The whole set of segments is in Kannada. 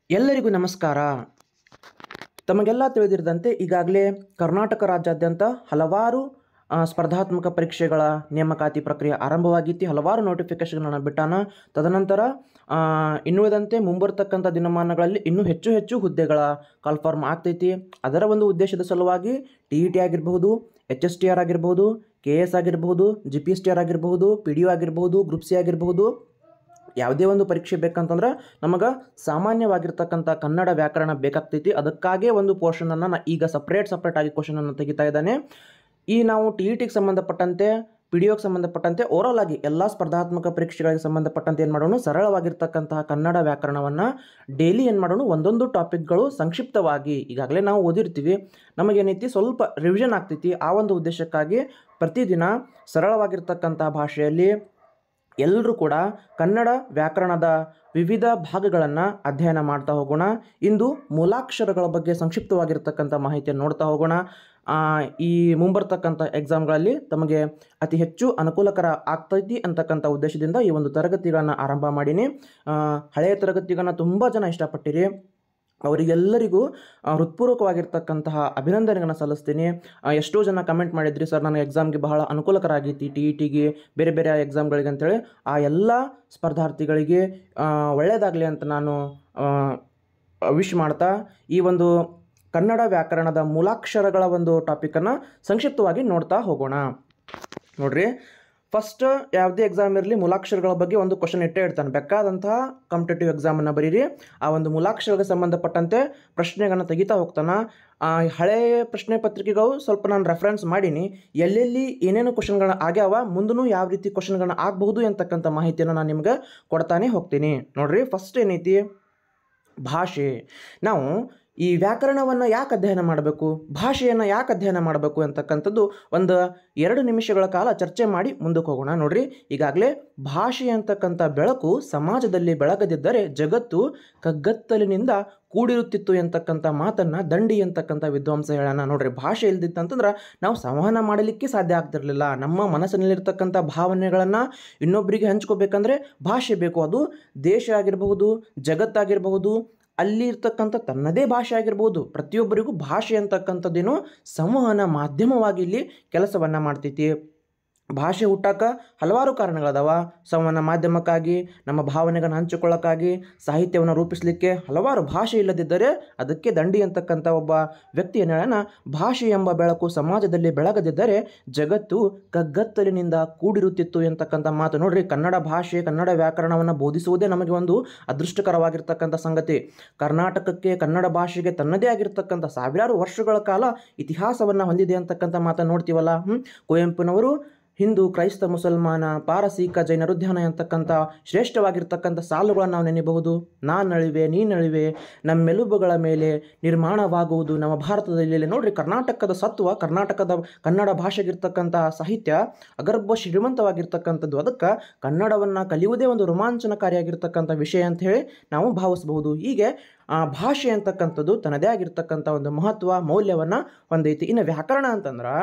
ಎಲ್ಲರಿಗೂ ನಮಸ್ಕಾರ. ತಮಗೆಲ್ಲ ತಿಳಿದಿರದಂತೆ ಈಗಾಗಲೇ ಕರ್ನಾಟಕ ರಾಜ್ಯಾದ್ಯಂತ ಹಲವಾರು ಸ್ಪರ್ಧಾತ್ಮಕ ಪರೀಕ್ಷೆಗಳ ನೇಮಕಾತಿ ಪ್ರಕ್ರಿಯೆ ಆರಂಭವಾಗಿತ್ತು. ಹಲವಾರು ನೋಟಿಫಿಕೇಷನ್ಗಳನ್ನು ಬಿಟ್ಟಾನ. ತದನಂತರ ಇನ್ನುಳಿದಂತೆ ಮುಂಬರ್ತಕ್ಕಂಥ ದಿನಮಾನಗಳಲ್ಲಿ ಇನ್ನೂ ಹೆಚ್ಚು ಹುದ್ದೆಗಳ ಕಾಲ್ಫಾರ್ಮ್ ಆಗ್ತೈತಿ. ಅದರ ಒಂದು ಉದ್ದೇಶದ ಸಲುವಾಗಿ TET ಆಗಿರಬಹುದು, HSTR ಆಗಿರಬಹುದು, KS ಆಗಿರಬಹುದು, GPSTR ಆಗಿರಬಹುದು, PDO ಆಗಿರಬಹುದು, ಗ್ರೂಪ್ C ಆಗಿರಬಹುದು, ಯಾವುದೇ ಒಂದು ಪರೀಕ್ಷೆ ಬೇಕಂತಂದ್ರೆ ನಮಗೆ ಸಾಮಾನ್ಯವಾಗಿರ್ತಕ್ಕಂಥ ಕನ್ನಡ ವ್ಯಾಕರಣ ಬೇಕಾಗ್ತೈತಿ. ಅದಕ್ಕಾಗೇ ಒಂದು ಪೋರ್ಷನನ್ನು ನಾನು ಈಗ ಸಪ್ರೇಟ್ ಆಗಿ ಕ್ವಶನನ್ನು ತೆಗಿತಾ ಇದ್ದಾನೆ. ಈ ನಾವು TETಗೆ ಸಂಬಂಧಪಟ್ಟಂತೆ, PDOಗೆ ಸಂಬಂಧಪಟ್ಟಂತೆ, ಓವರಾಲ್ ಆಗಿ ಎಲ್ಲ ಸ್ಪರ್ಧಾತ್ಮಕ ಪರೀಕ್ಷೆಗಳಿಗೆ ಸಂಬಂಧಪಟ್ಟಂತೆ ಏನು ಮಾಡೋಣ, ಸರಳವಾಗಿರ್ತಕ್ಕಂತಹ ಕನ್ನಡ ವ್ಯಾಕರಣವನ್ನು ಡೈಲಿ ಏನು ಮಾಡೋಣ, ಒಂದೊಂದು ಟಾಪಿಕ್ಗಳು ಸಂಕ್ಷಿಪ್ತವಾಗಿ ಈಗಾಗಲೇ ನಾವು ಓದಿರ್ತೀವಿ, ನಮಗೇನೈತಿ ಸ್ವಲ್ಪ ರಿವಿಷನ್ ಆಗ್ತೈತಿ. ಆ ಒಂದು ಉದ್ದೇಶಕ್ಕಾಗಿ ಪ್ರತಿದಿನ ಸರಳವಾಗಿರ್ತಕ್ಕಂಥ ಭಾಷೆಯಲ್ಲಿ ಎಲ್ಲರೂ ಕೂಡ ಕನ್ನಡ ವ್ಯಾಕರಣದ ವಿವಿಧ ಭಾಗಗಳನ್ನು ಅಧ್ಯಯನ ಮಾಡ್ತಾ ಹೋಗೋಣ. ಇಂದು ಮೂಲಾಕ್ಷರಗಳ ಬಗ್ಗೆ ಸಂಕ್ಷಿಪ್ತವಾಗಿರ್ತಕ್ಕಂಥ ಮಾಹಿತಿಯನ್ನು ನೋಡ್ತಾ ಹೋಗೋಣ. ಈ ಮುಂಬರ್ತಕ್ಕಂಥ ಎಕ್ಸಾಮ್ಗಳಲ್ಲಿ ತಮಗೆ ಅತಿ ಹೆಚ್ಚು ಅನುಕೂಲಕರ ಆಗ್ತೈತಿ ಅಂತಕ್ಕಂಥ ಉದ್ದೇಶದಿಂದ ಈ ಒಂದು ತರಗತಿಗಳನ್ನು ಆರಂಭ ಮಾಡೀನಿ. ಹಳೆಯ ತರಗತಿಗಳನ್ನು ತುಂಬ ಜನ ಇಷ್ಟಪಟ್ಟಿರಿ. ಅವರಿಗೆಲ್ಲರಿಗೂ ಹೃತ್ಪೂರ್ವಕವಾಗಿರ್ತಕ್ಕಂತಹ ಅಭಿನಂದನೆಗಳನ್ನು ಸಲ್ಲಿಸ್ತೀನಿ. ಎಷ್ಟೋ ಜನ ಕಮೆಂಟ್ ಮಾಡಿದ್ರಿ, ಸರ್ ನನಗೆ ಎಕ್ಸಾಮ್ಗೆ ಬಹಳ ಅನುಕೂಲಕರ ಆಗೈತಿ, TETಗೆ ಬೇರೆ ಬೇರೆ ಎಕ್ಸಾಮ್ಗಳಿಗೆ ಅಂತೇಳಿ. ಆ ಎಲ್ಲ ಸ್ಪರ್ಧಾರ್ಥಿಗಳಿಗೆ ಒಳ್ಳೆಯದಾಗಲಿ ಅಂತ ನಾನು ವಿಶ್ ಮಾಡ್ತಾ ಈ ಒಂದು ಕನ್ನಡ ವ್ಯಾಕರಣದ ಮೂಲಾಕ್ಷರಗಳ ಒಂದು ಟಾಪಿಕನ್ನು ಸಂಕ್ಷಿಪ್ತವಾಗಿ ನೋಡ್ತಾ ಹೋಗೋಣ. ನೋಡ್ರಿ, ಫಸ್ಟ್ ಯಾವುದೇ ಎಕ್ಸಾಮ್ ಇರಲಿ ಮೂಲಾಕ್ಷರಗಳ ಬಗ್ಗೆ ಒಂದು ಕ್ವಶನ್ ಇಟ್ಟೇ ಇಡ್ತಾನೆ. ಬೇಕಾದಂತಹ ಕಾಂಪಿಟೇಟಿವ್ ಎಕ್ಸಾಮನ್ನು ಬರೀರಿ. ಆ ಒಂದು ಮೂಲಾಕ್ಷರಕ್ಕೆ ಸಂಬಂಧಪಟ್ಟಂತೆ ಪ್ರಶ್ನೆಗಳನ್ನು ತೆಗಿತಾ ಹೋಗ್ತಾನೆ. ಹಳೆಯ ಪ್ರಶ್ನೆ ಪತ್ರಿಕೆಗಳು ಸ್ವಲ್ಪ ನಾನು ರೆಫರೆನ್ಸ್ ಮಾಡೀನಿ. ಎಲ್ಲೆಲ್ಲಿ ಏನೇನು ಕ್ವಶನ್ಗಳನ್ನ ಆಗ್ಯಾವ, ಮುಂದೂ ಯಾವ ರೀತಿ ಕ್ವಶನ್ಗಳನ್ನ ಆಗಬಹುದು ಅಂತಕ್ಕಂಥ ಮಾಹಿತಿಯನ್ನು ನಾನು ನಿಮ್ಗೆ ಕೊಡ್ತಾನೆ ಹೋಗ್ತೀನಿ. ನೋಡ್ರಿ, ಫಸ್ಟ್ ಏನೈತಿ, ಭಾಷೆ. ನಾವು ಈ ವ್ಯಾಕರಣವನ್ನು ಯಾಕೆ ಅಧ್ಯಯನ ಮಾಡಬೇಕು, ಭಾಷೆಯನ್ನು ಯಾಕೆ ಅಧ್ಯಯನ ಮಾಡಬೇಕು ಅಂತಕ್ಕಂಥದ್ದು ಒಂದು 2 ನಿಮಿಷಗಳ ಕಾಲ ಚರ್ಚೆ ಮಾಡಿ ಮುಂದಕ್ಕೆ ಹೋಗೋಣ. ನೋಡ್ರಿ, ಈಗಾಗಲೇ ಭಾಷೆ ಅಂತಕ್ಕಂಥ ಬೆಳಕು ಸಮಾಜದಲ್ಲಿ ಬೆಳಗದಿದ್ದರೆ ಜಗತ್ತು ಕಗ್ಗತ್ತಲಿನಿಂದ ಕೂಡಿರುತ್ತಿತ್ತು ಅಂತಕ್ಕಂಥ ಮಾತನ್ನು ದಂಡಿ ಅಂತಕ್ಕಂಥ ವಿದ್ವಾಂಸ ಹೇಳೋಣ. ನೋಡ್ರಿ, ಭಾಷೆ ಇಲ್ದಿತ್ತಂತಂದ್ರೆ ನಾವು ಸಂವಹನ ಮಾಡಲಿಕ್ಕೆ ಸಾಧ್ಯ ಆಗ್ತಿರಲಿಲ್ಲ. ನಮ್ಮ ಮನಸ್ಸಿನಲ್ಲಿರ್ತಕ್ಕಂಥ ಭಾವನೆಗಳನ್ನು ಇನ್ನೊಬ್ಬರಿಗೆ ಹಂಚ್ಕೋಬೇಕಂದ್ರೆ ಭಾಷೆ ಬೇಕು. ಅದು ದೇಶ ಆಗಿರಬಹುದು, ಜಗತ್ತಾಗಿರಬಹುದು, ಅಲ್ಲಿ ಇರ್ತಕ್ಕಂಥ ತನ್ನದೇ ಭಾಷೆ ಆಗಿರ್ಬೋದು. ಪ್ರತಿಯೊಬ್ಬರಿಗೂ ಭಾಷೆ ಅಂತಕ್ಕಂಥದ್ದೇನು ಸಂವಹನ ಮಾಧ್ಯಮವಾಗಿ ಇಲ್ಲಿ ಕೆಲಸವನ್ನು ಮಾಡ್ತೈತಿ. ಭಾಷೆ ಹುಟ್ಟಾಕ ಹಲವಾರು ಕಾರಣಗಳದಾವ. ಸಂವಹನ ಮಾಧ್ಯಮಕ್ಕಾಗಿ, ನಮ್ಮ ಭಾವನೆಗಳನ್ನು ಹಂಚಿಕೊಳ್ಳೋಕ್ಕಾಗಿ, ಸಾಹಿತ್ಯವನ್ನು ರೂಪಿಸಲಿಕ್ಕೆ ಹಲವಾರು. ಭಾಷೆ ಇಲ್ಲದಿದ್ದರೆ ಅದಕ್ಕೆ ದಂಡಿ ಅಂತಕ್ಕಂಥ ಒಬ್ಬ ವ್ಯಕ್ತಿ ಏನು ಹೇಳೋಣ, ಭಾಷೆ ಎಂಬ ಬೆಳಕು ಸಮಾಜದಲ್ಲಿ ಬೆಳಗದಿದ್ದರೆ ಜಗತ್ತು ಕಗ್ಗತ್ತಲಿನಿಂದ ಕೂಡಿರುತ್ತಿತ್ತು ಅಂತಕ್ಕಂಥ ಮಾತು. ನೋಡ್ರಿ, ಕನ್ನಡ ಭಾಷೆ, ಕನ್ನಡ ವ್ಯಾಕರಣವನ್ನು ಬೋಧಿಸುವುದೇ ನಮಗೆ ಒಂದು ಅದೃಷ್ಟಕರವಾಗಿರ್ತಕ್ಕಂಥ ಸಂಗತಿ. ಕರ್ನಾಟಕಕ್ಕೆ, ಕನ್ನಡ ಭಾಷೆಗೆ ತನ್ನದೇ ಆಗಿರ್ತಕ್ಕಂಥ ಸಾವಿರಾರು ವರ್ಷಗಳ ಕಾಲ ಇತಿಹಾಸವನ್ನು ಹೊಂದಿದೆ ಅಂತಕ್ಕಂಥ ಮಾತನ್ನು ನೋಡ್ತೀವಲ್ಲ. ಕುವೆಂಪುನವರು ಹಿಂದೂ, ಕ್ರೈಸ್ತ, ಮುಸಲ್ಮಾನ, ಪಾರಸೀಕ, ಜೈನರು ಧ್ಯಾನ ಅಂತಕ್ಕಂಥ ಶ್ರೇಷ್ಠವಾಗಿರ್ತಕ್ಕಂಥ ಸಾಲುಗಳನ್ನು ನಾವು ನೆನೆಯಬಹುದು. ನಾನಳಿವೆ ನೀನಳಿವೆ ನಮ್ಮೆಲುಬುಗಳ ಮೇಲೆ ನಿರ್ಮಾಣವಾಗುವುದು ನಮ್ಮ ಭಾರತದಲ್ಲಿ. ನೋಡ್ರಿ, ಕರ್ನಾಟಕದ ಸತ್ವ, ಕನ್ನಡ ಭಾಷೆಗಿರ್ತಕ್ಕಂಥ ಸಾಹಿತ್ಯ ಅಗರ್ಭ ಶ್ರೀಮಂತವಾಗಿರ್ತಕ್ಕಂಥದ್ದು. ಅದಕ್ಕೆ ಕನ್ನಡವನ್ನು ಕಲಿಯುವುದೇ ಒಂದು ರೋಮಾಂಚನಕಾರಿಯಾಗಿರ್ತಕ್ಕಂಥ ವಿಷಯ ಅಂತ ಹೇಳಿ ನಾವು ಭಾವಿಸಬಹುದು. ಹೀಗೆ ಭಾಷೆ ಅಂತಕ್ಕಂಥದ್ದು ತನ್ನದೇ ಆಗಿರ್ತಕ್ಕಂಥ ಒಂದು ಮಹತ್ವ, ಮೌಲ್ಯವನ್ನು ಹೊಂದೈತಿ. ಇನ್ನು ವ್ಯಾಕರಣ ಅಂತಂದ್ರೆ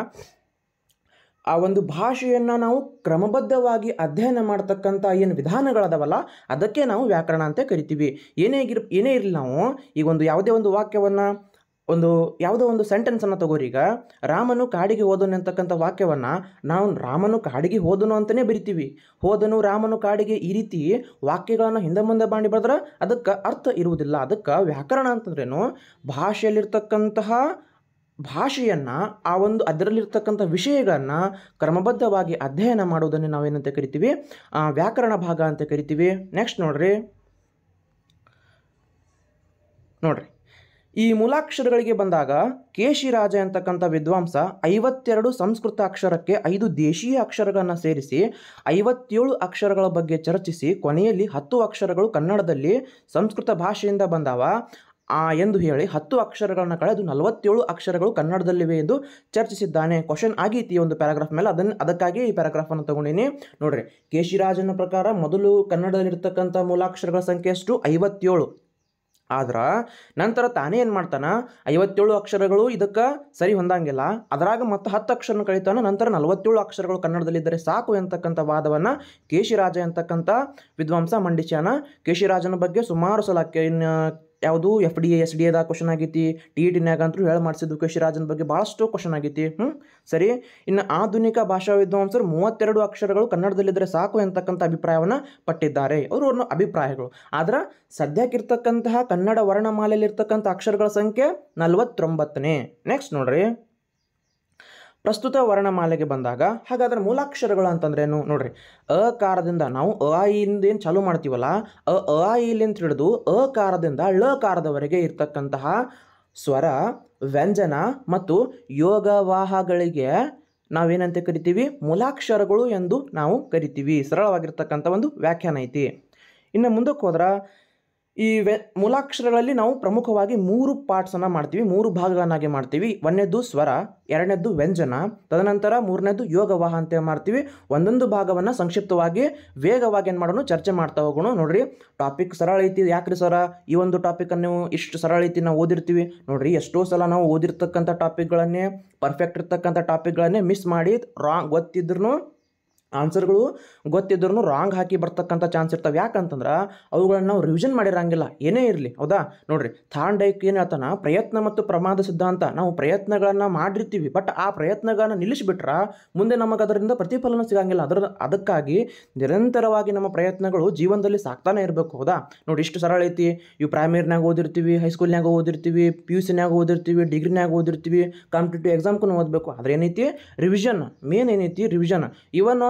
ಆ ಒಂದು ಭಾಷೆಯನ್ನು ನಾವು ಕ್ರಮಬದ್ಧವಾಗಿ ಅಧ್ಯಯನ ಮಾಡ್ತಕ್ಕಂಥ ಏನು ವಿಧಾನಗಳದಾವಲ್ಲ, ಅದಕ್ಕೆ ನಾವು ವ್ಯಾಕರಣ ಅಂತ ಕರಿತೀವಿ. ಏನೇ ಇರಲಿ, ನಾವು ಈಗ ಯಾವುದೇ ಒಂದು ವಾಕ್ಯವನ್ನು, ಯಾವುದೋ ಒಂದು ಸೆಂಟೆನ್ಸನ್ನು ತಗೋರಿ. ಈಗ ರಾಮನು ಕಾಡಿಗೆ ಹೋದನು ಅಂತಕ್ಕಂಥ ವಾಕ್ಯವನ್ನು ನಾವು ರಾಮನು ಕಾಡಿಗೆ ಹೋದನು ಅಂತಲೇ ಬರಿತೀವಿ. ಹೋದನು ರಾಮನು ಕಾಡಿಗೆ, ಈ ರೀತಿ ವಾಕ್ಯಗಳನ್ನು ಹಿಂದೆ ಮುಂದೆ ಮಾಡಿ ಬರೆದ್ರೆ ಅದಕ್ಕೆ ಅರ್ಥ ಇರುವುದಿಲ್ಲ. ಅದಕ್ಕೆ ವ್ಯಾಕರಣ ಅಂತಂದ್ರೇನು, ಭಾಷೆಯಲ್ಲಿರ್ತಕ್ಕಂತಹ ಭಾಷೆಯನ್ನು, ಆ ಒಂದು ಅದರಲ್ಲಿರ್ತಕ್ಕಂಥ ವಿಷಯಗಳನ್ನು ಕ್ರಮಬದ್ಧವಾಗಿ ಅಧ್ಯಯನ ಮಾಡುವುದನ್ನು ನಾವೇನಂತ ಕರಿತೀವಿ, ವ್ಯಾಕರಣ ಭಾಗ ಅಂತ ಕರಿತೀವಿ. ನೆಕ್ಸ್ಟ್ ನೋಡ್ರಿ, ಈ ಮೂಲಾಕ್ಷರಗಳಿಗೆ ಬಂದಾಗ ಕೇಶಿರಾಜ ಅಂತಕ್ಕಂಥ ವಿದ್ವಾಂಸ 52 ಸಂಸ್ಕೃತ ಅಕ್ಷರಕ್ಕೆ 5 ದೇಶೀಯ ಅಕ್ಷರಗಳನ್ನು ಸೇರಿಸಿ 57 ಅಕ್ಷರಗಳ ಬಗ್ಗೆ ಚರ್ಚಿಸಿ ಕೊನೆಯಲ್ಲಿ 10 ಅಕ್ಷರಗಳು ಕನ್ನಡದಲ್ಲಿ ಸಂಸ್ಕೃತ ಭಾಷೆಯಿಂದ ಬಂದಾವ ಎಂದು ಹೇಳಿ 10 ಅಕ್ಷರಗಳನ್ನು ಕಳೆದು 47 ಅಕ್ಷರಗಳು ಕನ್ನಡದಲ್ಲಿವೆ ಎಂದು ಚರ್ಚಿಸಿದ್ದಾನೆ. ಕ್ವಶನ್ ಆಗೈತಿ ಒಂದು ಪ್ಯಾರಾಗ್ರಾಫ್ ಮೇಲೆ, ಅದಕ್ಕಾಗಿ ಈ ಪ್ಯಾರಾಗ್ರಾಫನ್ನು ತಗೊಂಡಿನಿ. ನೋಡ್ರಿ, ಕೇಶಿರಾಜನ ಪ್ರಕಾರ ಮೊದಲು ಕನ್ನಡದಲ್ಲಿರ್ತಕ್ಕಂಥ ಮೂಲಾಕ್ಷರಗಳ ಸಂಖ್ಯೆ ಎಷ್ಟು, 57. ಆದ್ರೆ ನಂತರ ತಾನೇ ಏನು ಮಾಡ್ತಾನೆ, 57 ಅಕ್ಷರಗಳು ಇದಕ್ಕೆ ಸರಿ ಹೊಂದಂಗಿಲ್ಲ, ಅದರಾಗ ಮತ್ತೆ 10 ಅಕ್ಷರನ ಕಳಿತಾನೆ, ನಂತರ 47 ಅಕ್ಷರಗಳು ಕನ್ನಡದಲ್ಲಿದ್ದರೆ ಸಾಕು ಅಂತಕ್ಕಂಥ ವಾದವನ್ನು ಕೇಶಿರಾಜ ಅಂತಕ್ಕಂಥ ವಿದ್ವಾಂಸ ಮಂಡಿಸ್ಯಾನ. ಕೇಶಿರಾಜನ ಬಗ್ಗೆ ಸುಮಾರು ಸಲ ಯಾವುದು FDA SDA ದಾಗ ಕ್ವಶನ್ ಆಗೈತಿ, TET-ನ್ಯಾಗ ಅಂತೂ ಹೇಳಿ ಮಾಡಿಸಿದ್ದು ಕೃಷಿರಾಜನ ಬಗ್ಗೆ ಭಾಳಷ್ಟು ಕ್ವಶನ್ ಆಗೈತಿ. ಸರಿ. ಇನ್ನು ಆಧುನಿಕ ಭಾಷಾ ವಿದ್ವಾಂಸರು 32 ಅಕ್ಷರಗಳು ಕನ್ನಡದಲ್ಲಿದ್ದರೆ ಸಾಕು ಎಂತಕ್ಕಂಥ ಅಭಿಪ್ರಾಯವನ್ನು ಪಟ್ಟಿದ್ದಾರೆ. ಅವ್ರ ಅಭಿಪ್ರಾಯಗಳು. ಆದ್ರೆ ಸದ್ಯಕ್ಕಿರ್ತಕ್ಕಂತಹ ಕನ್ನಡ ವರ್ಣಮಾಲೆಯಲ್ಲಿರ್ತಕ್ಕಂಥ ಅಕ್ಷರಗಳ ಸಂಖ್ಯೆ 49ನೇ. ನೆಕ್ಸ್ಟ್ ನೋಡ್ರಿ, ಪ್ರಸ್ತುತ ವರ್ಣಮಾಲೆಗೆ ಬಂದಾಗ ಹಾಗಾದ್ರೆ ಮೂಲಾಕ್ಷರಗಳು ಅಂತಂದ್ರೇನು ನೋಡ್ರಿ. ಅಕಾರದಿಂದ ನಾವು ಅ ಇಂದ ಏನು ಚಾಲೂ ಮಾಡ್ತೀವಲ್ಲ, ಅ ಇಲಿಂದ ಹಿಡಿದು ಅಕಾರದಿಂದ ಳಕಾರದವರೆಗೆ ಇರ್ತಕ್ಕಂತಹ ಸ್ವರ, ವ್ಯಂಜನ ಮತ್ತು ಯೋಗವಾಹಗಳಿಗೆ ನಾವೇನಂತ ಕರಿತೀವಿ, ಮೂಲಾಕ್ಷರಗಳು ಎಂದು ನಾವು ಕರಿತೀವಿ. ಸರಳವಾಗಿರ್ತಕ್ಕಂಥ ಒಂದು ವ್ಯಾಖ್ಯಾನ ಐತಿ. ಇನ್ನು ಮುಂದಕ್ಕೆ ಹೋದ್ರೆ ಈ ಮೂಲಾಕ್ಷರಗಳಲ್ಲಿ ನಾವು ಪ್ರಮುಖವಾಗಿ 3 ಪಾರ್ಟ್ಸನ್ನು ಮಾಡ್ತೀವಿ, 3 ಭಾಗಗಳನ್ನಾಗಿ ಮಾಡ್ತೀವಿ. ಒಂದನೇದ್ದು ಸ್ವರ, ಎರಡನೇದ್ದು ವ್ಯಂಜನ, ತದನಂತರ ಮೂರನೇದ್ದು ಯೋಗವಾಹ ಅಂತ ಮಾಡ್ತೀವಿ. ಒಂದೊಂದು ಭಾಗವನ್ನು ಸಂಕ್ಷಿಪ್ತವಾಗಿ ವೇಗವಾಗಿ ಏನು ಮಾಡೋಣ, ಚರ್ಚೆ ಮಾಡ್ತಾ ಹೋಗೋಣ. ನೋಡ್ರಿ, ಟಾಪಿಕ್ ಸರಳ ಐತಿ. ಯಾಕ್ರಿ ಸರ ಈ ಒಂದು ಟಾಪಿಕನ್ನು ಇಷ್ಟು ಸರಳ ಐತಿ ನಾವು ಓದಿರ್ತೀವಿ? ನೋಡ್ರಿ, ಎಷ್ಟೋ ಸಲ ನಾವು ಓದಿರ್ತಕ್ಕಂಥ ಟಾಪಿಕ್ಗಳನ್ನೇ, ಪರ್ಫೆಕ್ಟ್ ಇರ್ತಕ್ಕಂಥ ಟಾಪಿಕ್ಗಳನ್ನೇ ಮಿಸ್ ಮಾಡಿ ರಾಂಗ್ ಗೊತ್ತಿದ್ರು ಆನ್ಸರ್ಗಳು ಗೊತ್ತಿದ್ರೂ ರಾಂಗ್ ಹಾಕಿ ಬರ್ತಕ್ಕಂಥ ಚಾನ್ಸ್ ಇರ್ತವೆ. ಯಾಕಂತಂದ್ರೆ ಅವುಗಳನ್ನ ನಾವು ರಿವಿಷನ್ ಮಾಡಿರಂಗಿಲ್ಲ, ಏನೇ ಇರಲಿ. ಹೌದಾ? ನೋಡ್ರಿ, ಥಾಂಡೈಕ್ ಏನು ಹೇಳ್ತಾನ, ಪ್ರಯತ್ನ ಮತ್ತು ಪ್ರಮಾದ ಸಿದ್ಧಾಂತ. ನಾವು ಪ್ರಯತ್ನಗಳನ್ನು ಮಾಡಿರ್ತೀವಿ, ಬಟ್ ಆ ಪ್ರಯತ್ನಗಳನ್ನ ನಿಲ್ಲಿಸಿಬಿಟ್ರೆ ಮುಂದೆ ನಮಗೆ ಅದರಿಂದ ಪ್ರತಿಫಲನ ಸಿಗಂಗಿಲ್ಲ. ಅದಕ್ಕಾಗಿ ನಿರಂತರವಾಗಿ ನಮ್ಮ ಪ್ರಯತ್ನಗಳು ಜೀವನದಲ್ಲಿ ಸಾಕ್ತಾನೆ ಇರಬೇಕು. ಹೌದಾ? ನೋಡಿ, ಇಷ್ಟು ಸರಳ ಐತಿ. ಇವು ಪ್ರೈಮರಿನಾಗ ಓದಿರ್ತೀವಿ, ಹೈಸ್ಕೂಲ್ನಾಗ ಓದಿರ್ತೀವಿ, PUC-ನ್ಯಾಗ ಓದಿರ್ತೀವಿ, ಡಿಗ್ರಿನಾಗ ಓದಿರ್ತೀವಿ, ಕಾಂಪಿಟೇಟಿವ್ ಎಕ್ಸಾಮ್ಗೂ ಓದಬೇಕು. ಆದ್ರೆ ಏನೈತಿ, ರಿವಿಷನ್ ಮೇನ್ ಏನೈತಿ, ರಿವಿಷನ್. ಇವನ್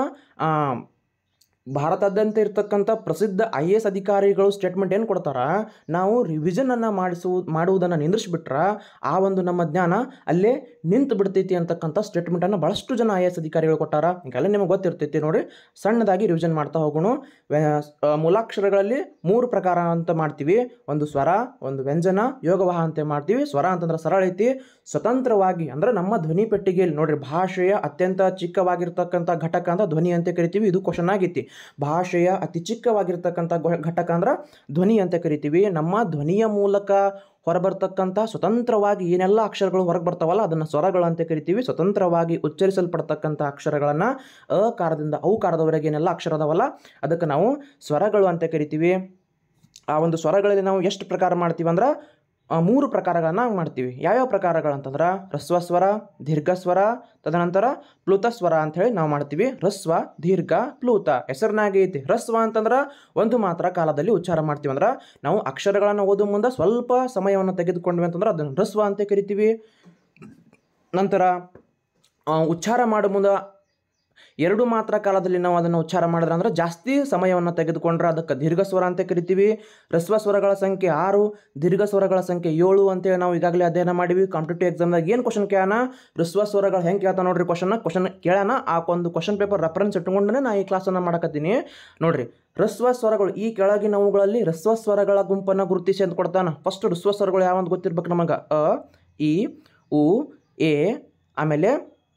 ಭಾರತಾದ್ಯಂತ ಇರ್ತಕ್ಕಂಥ ಪ್ರಸಿದ್ಧ IAS ಅಧಿಕಾರಿಗಳು ಸ್ಟೇಟ್ಮೆಂಟ್ ಏನು ಕೊಡ್ತಾರ, ನಾವು ರಿವಿಷನನ್ನು ಮಾಡುವುದನ್ನು ನಿಂದ್ರಿಸ್ಬಿಟ್ರೆ ಆ ಒಂದು ನಮ್ಮ ಜ್ಞಾನ ಅಲ್ಲೇ ನಿಂತು ಬಿಡ್ತೈತಿ ಅಂತಕ್ಕಂಥ ಸ್ಟೇಟ್ಮೆಂಟನ್ನು ಭಾಳಷ್ಟು ಜನ IAS ಅಧಿಕಾರಿಗಳು ಕೊಟ್ಟಾರ. ಈಗೆಲ್ಲ ನಿಮಗೆ ಗೊತ್ತಿರ್ತೈತಿ. ನೋಡಿ, ಸಣ್ಣದಾಗಿ ರಿವಿಷನ್ ಮಾಡ್ತಾ ಹೋಗೋಣ. ಮೂಲಾಕ್ಷರಗಳಲ್ಲಿ 3 ಪ್ರಕಾರ ಅಂತ ಮಾಡ್ತೀವಿ. ಒಂದು ಸ್ವರ, ಒಂದು ವ್ಯಂಜನ, ಯೋಗವಾಹ ಅಂತ ಮಾಡ್ತೀವಿ. ಸ್ವರ ಅಂತಂದ್ರೆ ಸರಳ ಐತಿ, ಸ್ವತಂತ್ರವಾಗಿ ಅಂದ್ರೆ ನಮ್ಮ ಧ್ವನಿ ಪೆಟ್ಟಿಗೆಯಲ್ಲಿ. ನೋಡ್ರಿ, ಭಾಷೆಯ ಅತ್ಯಂತ ಚಿಕ್ಕವಾಗಿರ್ತಕ್ಕಂಥ ಘಟಕ ಅಂತ ಧ್ವನಿ ಅಂತ ಕರಿತೀವಿ. ಇದು ಕ್ವಶನ್ ಆಗೈತಿ. ಭಾಷೆಯ ಅತಿ ಚಿಕ್ಕವಾಗಿರ್ತಕ್ಕಂಥ ಘಟಕ ಅಂದ್ರೆ ಧ್ವನಿ ಅಂತ ಕರಿತೀವಿ. ನಮ್ಮ ಧ್ವನಿಯ ಮೂಲಕ ಹೊರಬರ್ತಕ್ಕಂಥ ಸ್ವತಂತ್ರವಾಗಿ ಏನೆಲ್ಲ ಅಕ್ಷರಗಳು ಹೊರಗೆ ಬರ್ತಾವಲ್ಲ ಅದನ್ನು ಸ್ವರಗಳು ಅಂತ ಕರಿತೀವಿ. ಸ್ವತಂತ್ರವಾಗಿ ಉಚ್ಚರಿಸಲ್ಪಡ್ತಕ್ಕಂಥ ಅಕ್ಷರಗಳನ್ನು ಅಕಾರದಿಂದ ಔಕಾರದವರೆಗೆ ಏನೆಲ್ಲ ಅಕ್ಷರ ಅದಾವಲ್ಲ ಅದಕ್ಕೆ ನಾವು ಸ್ವರಗಳು ಅಂತ ಕರಿತೀವಿ. ಆ ಒಂದು ಸ್ವರಗಳಲ್ಲಿ ನಾವು ಎಷ್ಟು ಪ್ರಕಾರ ಮಾಡ್ತೀವಿ ಅಂದ್ರೆ 3 ಪ್ರಕಾರಗಳನ್ನು ಮಾಡ್ತೀವಿ. ಯಾವ್ಯಾವ ಪ್ರಕಾರಗಳಂತಂದ್ರೆ ಹ್ರಸ್ವ ಸ್ವರ, ದೀರ್ಘ ಸ್ವರ, ತದನಂತರ ಪ್ಲುತ ಸ್ವರ ಅಂಥೇಳಿ ನಾವು ಮಾಡ್ತೀವಿ. ಹ್ರಸ್ವ, ದೀರ್ಘ, ಪ್ಲುತ ಹೆಸರಿನಾಗೆ ಐತಿ. ಹ್ರಸ್ವ ಅಂತಂದ್ರೆ ಒಂದು ಮಾತ್ರ ಕಾಲದಲ್ಲಿ ಉಚ್ಚಾರ ಮಾಡ್ತೀವಿ. ಅಂದ್ರೆ ನಾವು ಅಕ್ಷರಗಳನ್ನು ಓದೋ ಮುಂದೆ ಸ್ವಲ್ಪ ಸಮಯವನ್ನು ತೆಗೆದುಕೊಂಡ್ವಿ ಅಂತಂದ್ರೆ ಅದನ್ನು ಹ್ರಸ್ವ ಅಂತ ಕರಿತೀವಿ. ನಂತರ ಉಚ್ಚಾರ ಮಾಡೋ ಮುಂದೆ 2 ಮಾತ್ರ ಕಾಲದಲ್ಲಿ ನಾವು ಅದನ್ನು ಉಚ್ಚಾರ ಮಾಡಿದ್ರೆ ಅಂದ್ರೆ ಜಾಸ್ತಿ ಸಮಯವನ್ನು ತೆಗೆದುಕೊಂಡ್ರೆ ಅದಕ್ಕೆ ದೀರ್ಘ ಸ್ವರ ಅಂತ ಕರಿತೀವಿ. ಹ್ರಸ್ವ ಸ್ವರಗಳ ಸಂಖ್ಯೆ 6, ದೀರ್ಘ ಸ್ವರಗಳ ಸಂಖ್ಯೆ 7 ಅಂತೇಳಿ ನಾವು ಈಗಾಗಲೇ ಅಧ್ಯಯನ ಮಾಡಿವಿ. ಕಾಂಪಿಟೇಟಿವ್ ಎಕ್ಸಾಮ್ದಾಗ ಏನು ಕ್ವಶನ್ ಕೇಳೋಣ, ಹ್ರಸ್ವ ಸ್ವರಗಳು ಹೆಂಗೆ ಕೇಳ್ತಾ ನೋಡ್ರಿ, ಕ್ವಶನ್ ಕೇಳೋಣ. ಆ ಒಂದು ಕ್ವಶನ್ ಪೇಪರ್ ರೆಫರೆನ್ಸ್ ಇಟ್ಕೊಂಡೇ ನಾ ಈ ಕ್ಲಾಸನ್ನು ಮಾಡಕತ್ತೀನಿ. ನೋಡ್ರಿ, ಹ್ರಸ್ವ ಸ್ವರಗಳು ಈ ಕೆಳಗಿನವುಗಳಲ್ಲಿ ಹ್ರಸ್ವ ಸ್ವರಗಳ ಗುಂಪನ್ನು ಗುರುತಿಸಿ ಅಂತ ಕೊಡ್ತಾನೆ. ಫಸ್ಟ್ ಹ್ರಸ್ವ ಸ್ವರಗಳು ಯಾವಂತ ಗೊತ್ತಿರ್ಬೇಕು ನಮಗೆ. ಅ, ಇ, ಉ, ಎ, ಆಮೇಲೆ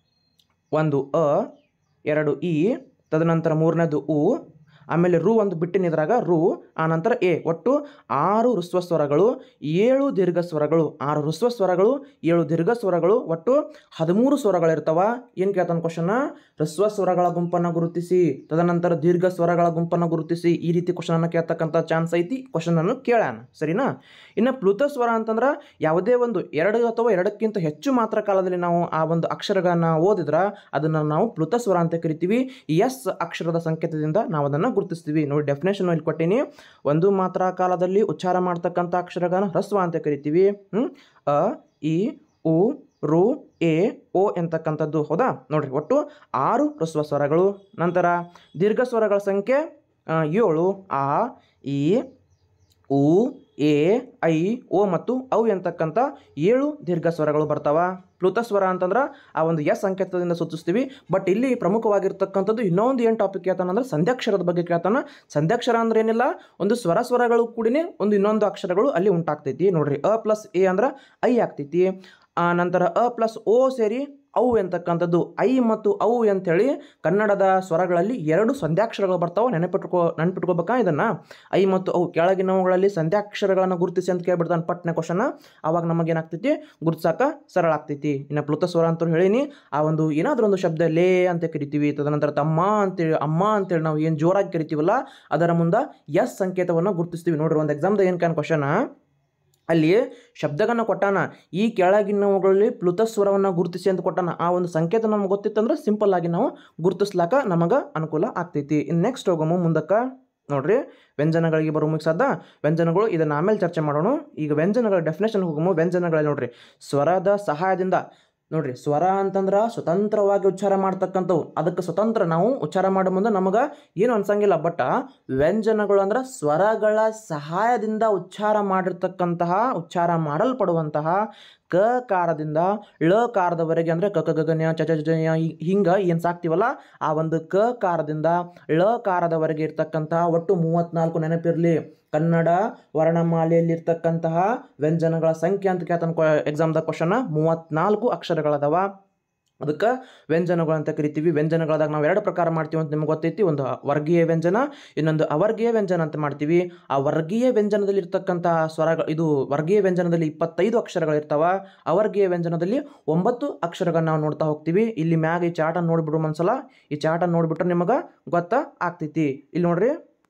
ಒಂದು ಅ, 2 ಇ, ತದನಂತರ 3ನೇದು ಉ, ಆಮೇಲೆ ರು ಒಂದು ಬಿಟ್ಟಿನ ಇದ್ರಾಗ ರು, ಆನಂತರ ಎ. ಒಟ್ಟು 6 ಹ್ರಸ್ವ ಸ್ವರಗಳು, 7 ದೀರ್ಘ ಸ್ವರಗಳು. 6 ಹ್ರಸ್ವ ಸ್ವರಗಳು, 7 ದೀರ್ಘ ಸ್ವರಗಳು, ಒಟ್ಟು 13 ಸ್ವರಗಳಿರ್ತಾವ. ಏನು ಕೇಳ್ತಾನೆ ಕ್ವಶನ್, ಹ್ರಸ್ವ ಸ್ವರಗಳ ಗುಂಪನ್ನು ಗುರುತಿಸಿ, ತದನಂತರ ದೀರ್ಘ ಸ್ವರಗಳ ಗುಂಪನ್ನು ಗುರುತಿಸಿ. ಈ ರೀತಿ ಕ್ವಶನನ್ನು ಕೇಳ್ತಕ್ಕಂಥ ಚಾನ್ಸ್ ಐತಿ. ಕ್ವಶನನ್ನು ಕೇಳೋಣ, ಸರಿನಾ? ಇನ್ನು ಪ್ಲುತ ಸ್ವರ ಅಂತಂದ್ರೆ ಯಾವುದೇ ಒಂದು 2 ಅಥವಾ 2ಕ್ಕಿಂತ ಹೆಚ್ಚು ಮಾತ್ರ ಕಾಲದಲ್ಲಿ ನಾವು ಆ ಒಂದು ಅಕ್ಷರಗಳನ್ನು ಓದಿದ್ರೆ ಅದನ್ನು ನಾವು ಪ್ಲುತ ಸ್ವರ ಅಂತ ಕರಿತೀವಿ. ಎಸ್ ಅಕ್ಷರದ ಸಂಕೇತದಿಂದ ನಾವು ಅದನ್ನು ಗುರುತಿಸ್ತೀವಿ. ನೋಡಿ, ಡೆಫಿನೇಷನ್ ಇಲ್ಲಿ ಕೊಟ್ಟೀನಿ. ಒಂದು ಮಾತ್ರ ಕಾಲದಲ್ಲಿ ಉಚ್ಚಾರ ಮಾಡ್ತಕ್ಕಂಥ ಅಕ್ಷರಗಳನ್ನು ಹ್ರಸ್ವ ಅಂತ ಕರಿತೀವಿ. ಅ, ಇ, ಉ, ರು, ಎ, ಓ ಎಂತಕ್ಕಂಥದ್ದು. ಹೌದಾ? ನೋಡ್ರಿ, ಒಟ್ಟು 6 ಹ್ರಸ್ವ ಸ್ವರಗಳು. ನಂತರ ದೀರ್ಘ ಸ್ವರಗಳ ಸಂಖ್ಯೆ 7. ಆ, ಇ, ಉ, ಎ, ಐ, ಓ ಮತ್ತು ಔ ಎಂತಕ್ಕಂಥ 7 ದೀರ್ಘ ಸ್ವರಗಳು ಬರ್ತಾವ. ಪ್ಲುತ ಸ್ವರ ಅಂತಂದ್ರೆ ಆ ಒಂದು ಎಸ್ ಸಂಕೇತದಿಂದ ಸೂಚಿಸ್ತೀವಿ. ಬಟ್ ಇಲ್ಲಿ ಪ್ರಮುಖವಾಗಿರ್ತಕ್ಕಂಥದ್ದು ಇನ್ನೊಂದು ಏನು ಟಾಪಿಕ್ ಕೇಳ್ತಾನೆ ಅಂದ್ರೆ ಸಂಧ್ಯಾಕ್ಷರದ ಬಗ್ಗೆ ಕೇಳ್ತಾನೆ. ಸಂಧ್ಯಾಕ್ಷರ ಅಂದ್ರೆ ಏನಿಲ್ಲ, ಒಂದು ಸ್ವರಗಳು ಕೂಡಿನೇ ಒಂದು ಇನ್ನೊಂದು ಅಕ್ಷರಗಳು ಅಲ್ಲಿ ಉಂಟಾಗ್ತೈತಿ. ನೋಡ್ರಿ, ಅ ಪ್ಲಸ್ ಎ ಅಂದ್ರೆ ಐ ಆಗ್ತೈತಿ. ನಂತರ ಅ ಪ್ಲಸ್ ಓ ಸೇರಿ ಅವು ಎಂತಕ್ಕಂಥದ್ದು. ಐ ಮತ್ತು ಅವು ಅಂಥೇಳಿ ಕನ್ನಡದ ಸ್ವರಗಳಲ್ಲಿ 2 ಸಂಧ್ಯಾಕ್ಷರಗಳು ಬರ್ತಾವೆ. ನೆನಪಿಟ್ಕೋಬೇಕಾ ಇದನ್ನು. ಐ ಮತ್ತು ಅವು ಕೆಳಗಿನವುಗಳಲ್ಲಿ ಸಂಧ್ಯಾಕ್ಷರಗಳನ್ನು ಗುರುತಿಸಿ ಅಂತ ಕೇಳ್ಬಿಡ್ತಾನೆ ಪಟ್ನ ಕ್ವಶನ್. ಆವಾಗ ನಮಗೇನಾಗ್ತೈತಿ, ಗುರುತಿಸಾಕ ಸರಳ ಆಗ್ತೈತಿ. ಇನ್ನು ಪ್ಲುತ ಸ್ವರ ಅಂತ ಹೇಳೀನಿ. ಆ ಒಂದು ಏನಾದರೂ ಒಂದು ಶಬ್ದ ಲೇ ಅಂತ ಕರಿತೀವಿ. ತದನಂತರ ತಮ್ಮ ಅಂತೇಳಿ, ಅಮ್ಮ ಅಂತೇಳಿ ನಾವು ಏನು ಜೋರಾಗಿ ಕರಿತೀವಲ್ಲ ಅದರ ಮುಂದೆ ಎಸ್ ಸಂಕೇತವನ್ನು ಗುರುತಿಸ್ತೀವಿ. ನೋಡ್ರಿ, ಒಂದು ಎಕ್ಸಾಮ್ದಾಗ ಏನು ಕ್ವಶನ್, ಅಲ್ಲಿ ಶಬ್ದಗಳನ್ನ ಕೊಟ್ಟಾನ. ಈ ಕೆಳಗಿನವುಗಳಲ್ಲಿ ಪ್ಲುತ ಸ್ವರವನ್ನು ಗುರುತಿಸಿ ಅಂತ ಕೊಟ್ಟಾನ. ಆ ಒಂದು ಸಂಕೇತ ನಮ್ಗೆ ಗೊತ್ತಿತ್ತಂದ್ರೆ ಸಿಂಪಲ್ ಆಗಿ ನಾವು ಗುರುತಿಸ್ಲಾಕ ನಮಗೆ ಅನುಕೂಲ ಆಗ್ತೈತಿ. ಇನ್ನು ನೆಕ್ಸ್ಟ್ ಹೋಗಮ್ಮ ಮುಂದಕ್ಕೆ. ನೋಡ್ರಿ, ವ್ಯಂಜನಗಳಿಗೆ ಬರೋಮುಖ ಸಾಧ್ಯ ವ್ಯಂಜನಗಳು ಇದನ್ನು ಆಮೇಲೆ ಚರ್ಚೆ ಮಾಡೋಣ. ಈಗ ವ್ಯಂಜನಗಳ ಡೆಫಿನೇಷನ್ ಹೋಗಮ್ಮ. ವ್ಯಂಜನಗಳಲ್ಲಿ ನೋಡ್ರಿ, ಸ್ವರದ ಸಹಾಯದಿಂದ. ನೋಡ್ರಿ, ಸ್ವರ ಅಂತಂದ್ರೆ ಸ್ವತಂತ್ರವಾಗಿ ಉಚ್ಚಾರ ಮಾಡ್ತಕ್ಕಂಥವು. ಅದಕ್ಕೆ ಸ್ವತಂತ್ರ ನಾವು ಉಚ್ಚಾರ ಮಾಡೋ ಮುಂದೆ ನಮಗೆ ಏನು ಅನ್ಸಂಗಿಲ್ಲ. ಬಟ್ ವ್ಯಂಜನಗಳು ಅಂದ್ರೆ ಸ್ವರಗಳ ಸಹಾಯದಿಂದ ಉಚ್ಚಾರ ಮಾಡಲ್ಪಡುವಂತಹ ಕಕಾರದಿಂದ ಳಕಾರದವರೆಗೆ ಅಂದರೆ ಕ ಕ ಗ ಜ್ಞ ಚ ಚ ಜ ಞ ಹಿಂಗೆ ಏನು ಸಾಕ್ತೀವಲ್ಲ, ಆ ಒಂದು ಕಕಾರದಿಂದ ಳಕಾರದವರೆಗೆ ಇರ್ತಕ್ಕಂತಹ ಒಟ್ಟು 34 ನೆನಪಿರಲಿ. ಕನ್ನಡ ವರ್ಣಮಾಲೆಯಲ್ಲಿರ್ತಕ್ಕಂತಹ ವ್ಯಂಜನಗಳ ಸಂಖ್ಯೆ ಅಂತ ಕೇಳ್ತಾನೆ ಎಕ್ಸಾಮ್ದಾಗ ಕ್ವಶನ್. 34 ಅಕ್ಷರಗಳದಾವ. ಅದಕ್ಕೆ ವ್ಯಂಜನಗಳು ಅಂತ ಕರಿತೀವಿ. ವ್ಯಂಜನಗಳದಾಗ ನಾವು 2 ಪ್ರಕಾರ ಮಾಡ್ತೀವಿ ಅಂತ ನಿಮ್ಗೆ ಗೊತ್ತೈತಿ. ಒಂದು ವರ್ಗೀಯ ವ್ಯಂಜನ, ಇನ್ನೊಂದು ಅವರ್ಗೀಯ ವ್ಯಂಜನ ಅಂತ ಮಾಡ್ತೀವಿ. ಆ ವರ್ಗೀಯ ವ್ಯಂಜನದಲ್ಲಿ ಇರ್ತಕ್ಕಂತಹ ಸ್ವರಗಳು, ಇದು ವರ್ಗೀಯ ವ್ಯಂಜನದಲ್ಲಿ 25 ಅಕ್ಷರಗಳಿರ್ತಾವ. ಅವರ್ಗೀಯ ವ್ಯಂಜನದಲ್ಲಿ 9 ಅಕ್ಷರಗಳನ್ನ ನಾವು ನೋಡ್ತಾ ಹೋಗ್ತೀವಿ. ಇಲ್ಲಿ ಮ್ಯಾಗ ಈ ಚಾರ್ಟನ್ನು ನೋಡಿಬಿಡು ಒಂದ್ಸಲ. ಈ ಚಾರ್ಟನ್ನು ನೋಡಿಬಿಟ್ರೆ ನಿಮಗೆ ಗೊತ್ತಾ ಆಗ್ತೈತಿ. ಇಲ್ಲಿ ನೋಡ್ರಿ,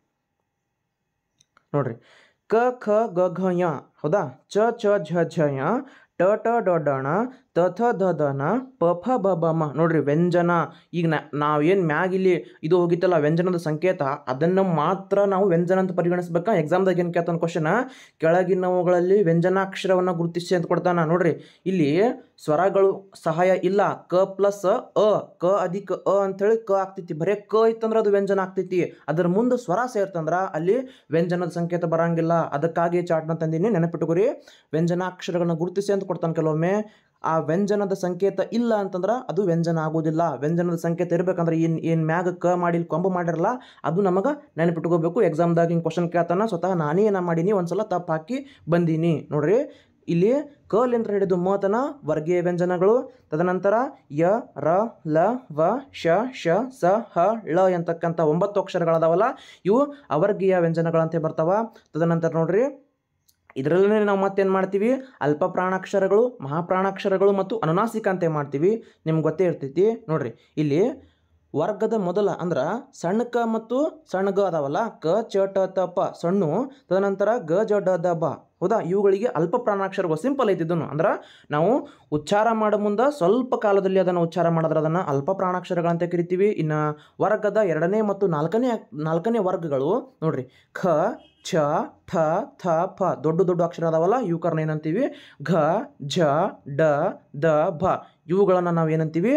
ಕ ಖ ಗ ಘ ಯ, ಹೌದಾ, ಚ ಚ ಝ ಝ ಯ, ಟ ಟ ಡ ಡ ಣ, ತ ಥ ದ ದ ನ, ಪ ಫ ಬ ಬ ಮ. ನೋಡ್ರಿ, ವ್ಯಂಜನ. ಈಗ ನಾವೇನು ಮ್ಯಾಗಿಲ್ಲಿ ಇದು ಹೋಗಿತ್ತಲ್ಲ ವ್ಯಂಜನದ ಸಂಕೇತ, ಅದನ್ನು ಮಾತ್ರ ನಾವು ವ್ಯಂಜನ ಅಂತ ಪರಿಗಣಿಸ್ಬೇಕಾ. ಎಕ್ಸಾಮ್ದಾಗ ಏನು ಕೇಳ್ತಾನೆ ಕ್ವಶನ್, ಕೆಳಗಿನವುಗಳಲ್ಲಿ ವ್ಯಂಜನಾಕ್ಷರವನ್ನು ಗುರುತಿಸಿ ಅಂತ ಕೊಡ್ತಾನ. ನೋಡ್ರಿ, ಇಲ್ಲಿ ಸ್ವರಗಳು ಸಹಾಯ ಇಲ್ಲ. ಕ ಪ್ಲಸ್ ಅ, ಕ ಅಧಿಕ ಅ ಅಂಥೇಳಿ ಕ ಆಗ್ತೈತಿ. ಬರೀ ಕ ಇತ್ತಂದ್ರೆ ಅದು ವ್ಯಂಜನ ಆಗ್ತೈತಿ. ಅದರ ಮುಂದೆ ಸ್ವರ ಸೇರ್ತಂದ್ರೆ ಅಲ್ಲಿ ವ್ಯಂಜನದ ಸಂಕೇತ ಬರಂಗಿಲ್ಲ. ಅದಕ್ಕಾಗಿ ಚಾರ್ಟ್ನ ತಂದೀನಿ, ನೆನಪಿಟ್ಟುಕೊರಿ. ವ್ಯಂಜನಾಕ್ಷರಗಳನ್ನ ಗುರುತಿಸಿ ಅಂತ ಕೊಡ್ತಾನೆ ಕೆಲವೊಮ್ಮೆ. ಆ ವ್ಯಂಜನದ ಸಂಕೇತ ಇಲ್ಲ ಅಂತಂದ್ರೆ ಅದು ವ್ಯಂಜನ ಆಗೋದಿಲ್ಲ. ವ್ಯಂಜನದ ಸಂಕೇತ ಇರಬೇಕಂದ್ರೆ ಏನು ಮ್ಯಾಗ ಕ ಮಾಡಿ ಕೊಂಬ ಮಾಡಿರಲ್ಲ, ಅದು ನಮಗೆ ನೆನಪಿಟ್ಕೋಬೇಕು. ಎಕ್ಸಾಮ್ದಾಗ ಹಿಂಗೆ ಕ್ವಶನ್ ಕೇಳ್ತಾನ. ಸ್ವತಃ ನಾನೇ ಏನು ಮಾಡೀನಿ, ಒಂದ್ಸಲ ತಪ್ಪು ಹಾಕಿ ಬಂದೀನಿ. ನೋಡ್ರಿ, ಇಲ್ಲಿ ಕಲಿಂದ ಹಿಡಿದು ಮತನ ವರ್ಗೀಯ ವ್ಯಂಜನಗಳು. ತದನಂತರ ಯ ರ ಲ ವ ಶ ಶ ಸ ಹ ಳ ಅಂತಕ್ಕಂಥ 9 ಅಕ್ಷರಗಳದಾವಲ್ಲ, ಇವು ಅವರ್ಗೀಯ ವ್ಯಂಜನಗಳಂತೆ ಬರ್ತಾವ. ತದನಂತರ ನೋಡ್ರಿ, ಇದರಲ್ಲೇ ನಾವು ಮತ್ತೇನು ಮಾಡ್ತೀವಿ, ಅಲ್ಪ ಪ್ರಾಣಾಕ್ಷರಗಳು, ಮಹಾಪ್ರಾಣಾಕ್ಷರಗಳು ಮತ್ತು ಅನುನಾಸಿಕ ಅಂತ ಮಾಡ್ತೀವಿ. ನಿಮ್ಗೆ ಗೊತ್ತೇ ಇರ್ತೈತಿ. ನೋಡ್ರಿ, ಇಲ್ಲಿ ವರ್ಗದ ಮೊದಲ ಅಂದ್ರೆ ಸಣ್ಣ ಕ ಮತ್ತು ಸಣ್ಣ ಗ ಅದಾವಲ್ಲ, ಕ ಚ ಟ ತ ಪ ಸಣ್ಣು, ತದನಂತರ ಗ ಜ ಡ ದ ಬ, ಹೌದಾ, ಇವುಗಳಿಗೆ ಅಲ್ಪ ಪ್ರಾಣಾಕ್ಷರಗಳು. ಸಿಂಪಲ್ ಐತಿ ಇದನ್ನು. ಅಂದ್ರೆ ನಾವು ಉಚ್ಚಾರ ಮಾಡೋ ಮುಂದೆ ಸ್ವಲ್ಪ ಕಾಲದಲ್ಲಿ ಅದನ್ನು ಉಚ್ಚಾರ ಮಾಡಿದ್ರೆ ಅದನ್ನು ಅಲ್ಪ ಪ್ರಾಣಾಕ್ಷರಗಳಂತ ಕರಿತೀವಿ. ಇನ್ನು ವರ್ಗದ 2ನೇ ಮತ್ತು 4ನೇ ವರ್ಗಗಳು ನೋಡ್ರಿ, ಖ ಛ ಠ ಥ ಪ ದೊಡ್ಡ ಅಕ್ಷರ ಅದಾವಲ್ಲ, ಇವುಕರನ್ನ ಏನಂತೀವಿ, ಘ ಝ ಡ ದ ಭ. ಇವುಗಳನ್ನು ನಾವು ಏನಂತೀವಿ,